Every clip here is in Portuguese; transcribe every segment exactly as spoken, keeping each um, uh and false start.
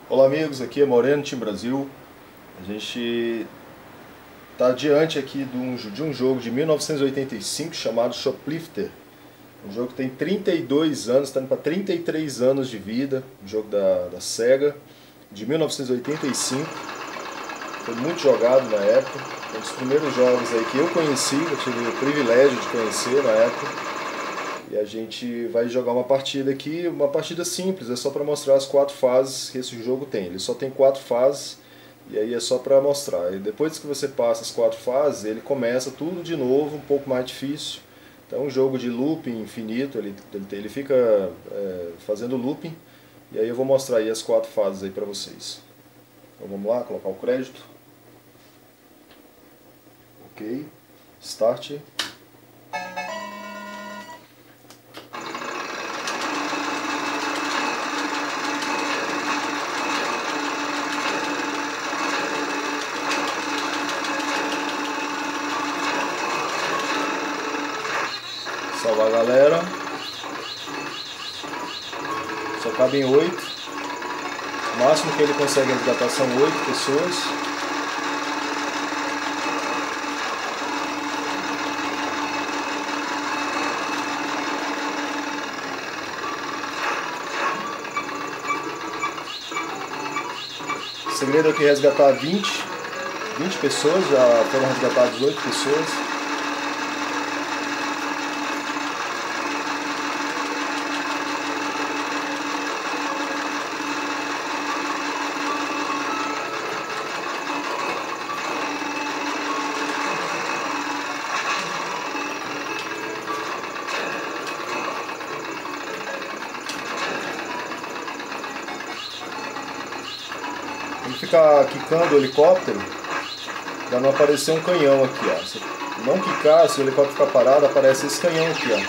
Olá amigos, aqui é Moreno, Team Brasil. A gente está diante aqui de um, de um jogo de mil novecentos e oitenta e cinco chamado Shoplifter. Um jogo que tem trinta e dois anos, está indo para trinta e três anos de vida. Um jogo da, da Sega, de mil novecentos e oitenta e cinco. Foi muito jogado na época. Um dos primeiros jogos aí que eu conheci, eu tive o privilégio de conhecer na época. E a gente vai jogar uma partida aqui, uma partida simples, é só para mostrar as quatro fases que esse jogo tem. Ele só tem quatro fases e aí é só para mostrar. E depois que você passa as quatro fases, ele começa tudo de novo, um pouco mais difícil. Então é um jogo de looping infinito, ele, ele, ele fica é, fazendo looping. E aí eu vou mostrar aí as quatro fases aí para vocês. Então vamos lá, colocar o crédito. Ok, Start. Salvar a galera. Só cabem oito. O máximo que ele consegue resgatar são oito pessoas. O segredo aqui é resgatar vinte, vinte pessoas, já foram resgatadas oito pessoas. Ele fica quicando o helicóptero para não aparecer um canhão aqui, ó. Se não quicar, se o helicóptero ficar parado, aparece esse canhão aqui, ó.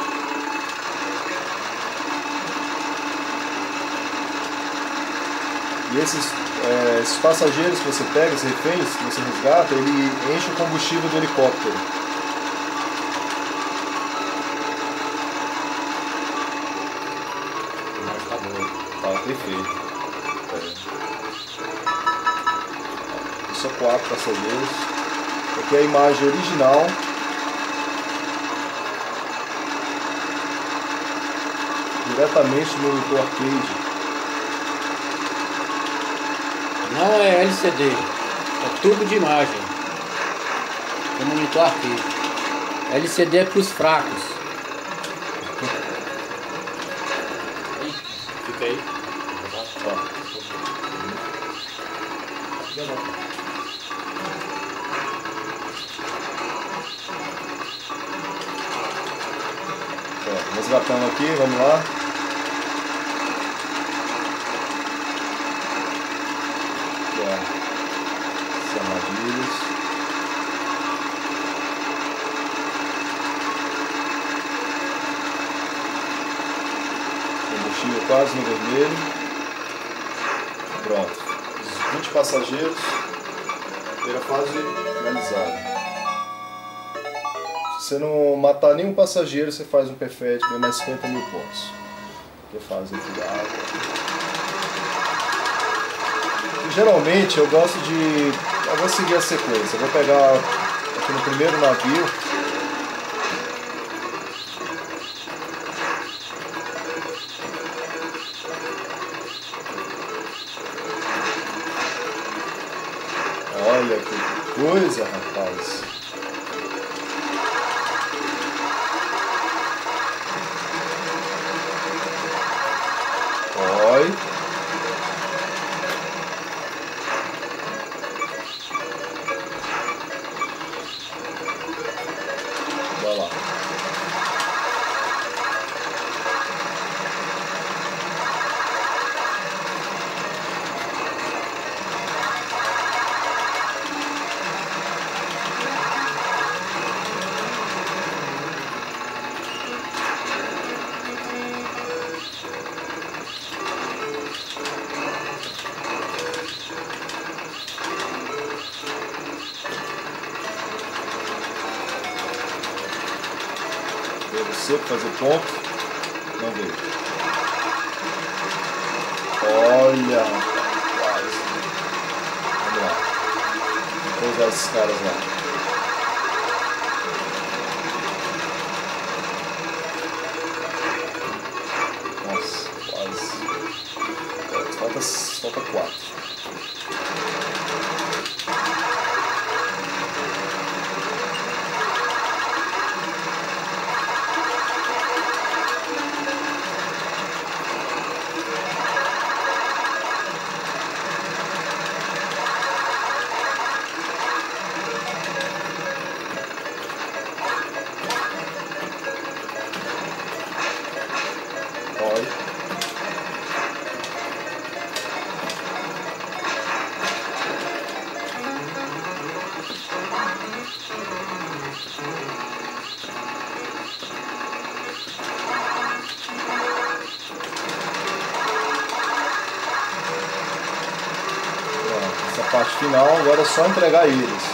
E esses, é, esses passageiros que você pega, esses reféns que você resgata, ele enche o combustível do helicóptero. Mas tá bom. Tá, perfeito. Só quatro passageiros. Aqui é a imagem original. Diretamente no monitor arcade. Não é L C D, é tubo de imagem. É monitor arcade. L C D é pros fracos. Fica aí. Ó. Ó, resgatando aqui, vamos lá. Aqui, ó, as armadilhas. Combustível quase no vermelho. Pronto. Os vinte passageiros. Primeira fase finalizada. Se você não matar nenhum passageiro, você faz um perfeito, ganha mais cinquenta mil pontos. Que fase aqui da água. E, geralmente eu gosto de. Eu vou seguir a sequência. Eu vou pegar aqui no primeiro navio. Olha que coisa, rapaz. Oi. Vai lá. Veio você para fazer ponto. Não veio. Olha, rapaz. matar esses caras lá. Nossa, quase. Falta, falta quatro. Essa parte final, agora é só entregar eles.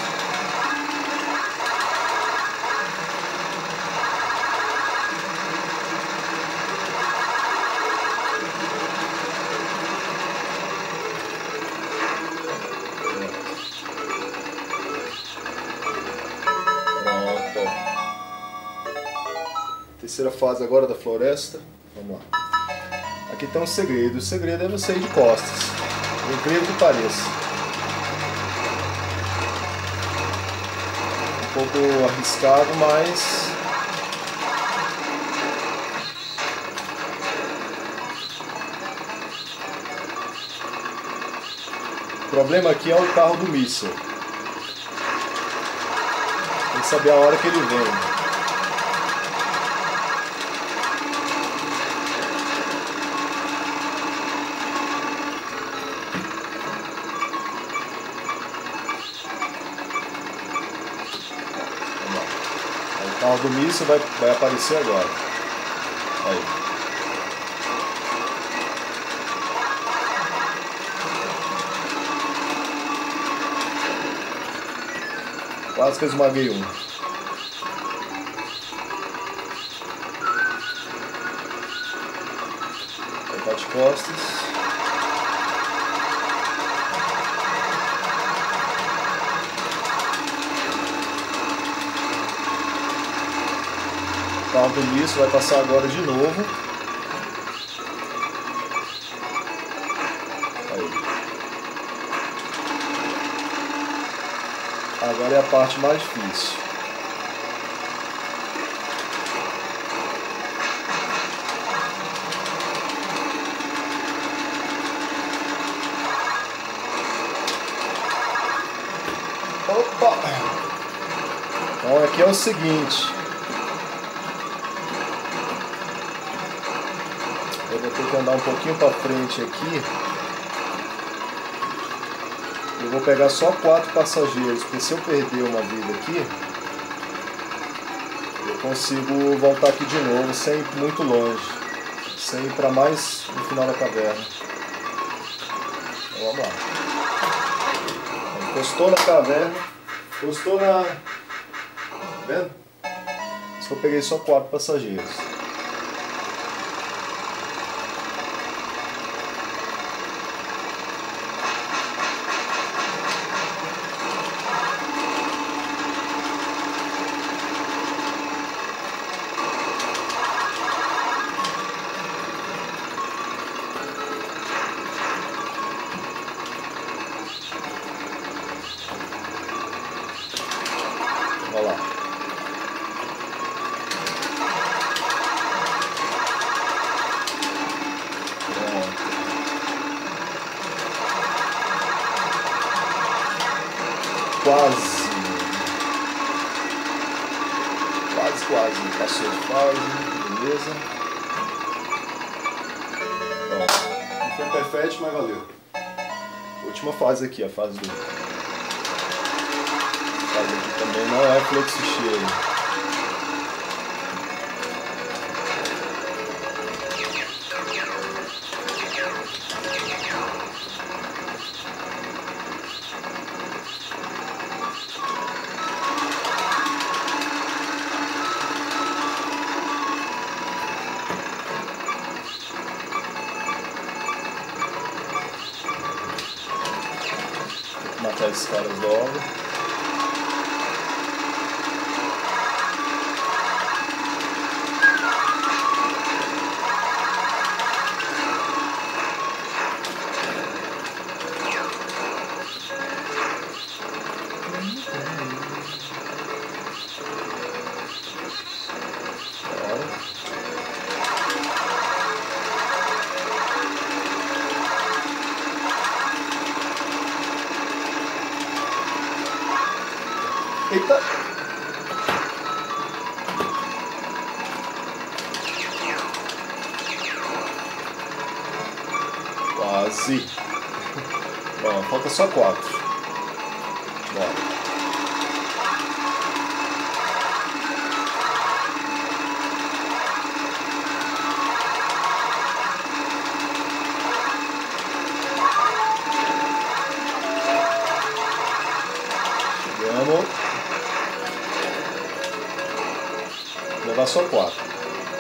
Pronto. Terceira fase agora da floresta. Vamos lá. Aqui tem um segredo. O segredo é você ir de costas. Por incrível que pareça. Um pouco arriscado, mas o problema aqui é o carro do míssil. Tem que saber a hora que ele vem. O carro do míssil vai, vai aparecer agora. Aí. Quase que eu esmaguei um. Aí tá de costas. O carro do míssil vai passar agora de novo. Aí. Agora é a parte mais difícil. Opa! Então aqui é o seguinte. Eu vou ter que andar um pouquinho para frente aqui. Eu vou pegar só quatro passageiros, porque se eu perder uma vida aqui, eu consigo voltar aqui de novo sem ir muito longe, sem ir para mais no final da caverna. Então, vamos lá. Encostou na caverna, encostou na... Tá vendo? Só peguei só quatro passageiros. Olha lá. Quase. Quase, quase. Passou de fase. Beleza. Pronto. Não foi perfeito, mas valeu. Última fase aqui, a fase do... A fase aqui também não é fluxo cheio. Matar esses caras logo. Eita! Quase. Bom, falta só quatro. Bora. Chegamos. Vou levar só quatro.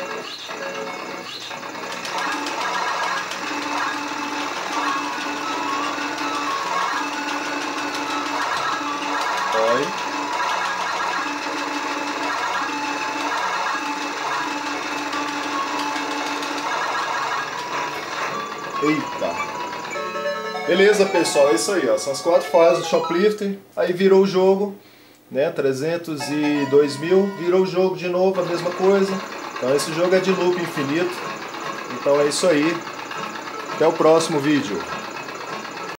Eita! Beleza, pessoal, é isso aí, ó. São as quatro fases do Shoplifter. Aí virou o jogo, né? trezentos e dois mil, virou o jogo de novo, a mesma coisa. Então esse jogo é de loop infinito. Então é isso aí. Até o próximo vídeo.